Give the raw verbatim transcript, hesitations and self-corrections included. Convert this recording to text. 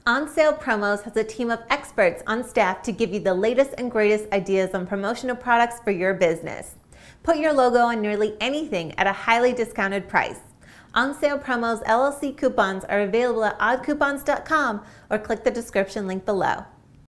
On Sale Promos has a team of experts on staff to give you the latest and greatest ideas on promotional products for your business. Put your logo on nearly anything at a highly discounted price. On Sale Promos L L C coupons are available at odd coupons dot com or click the description link below.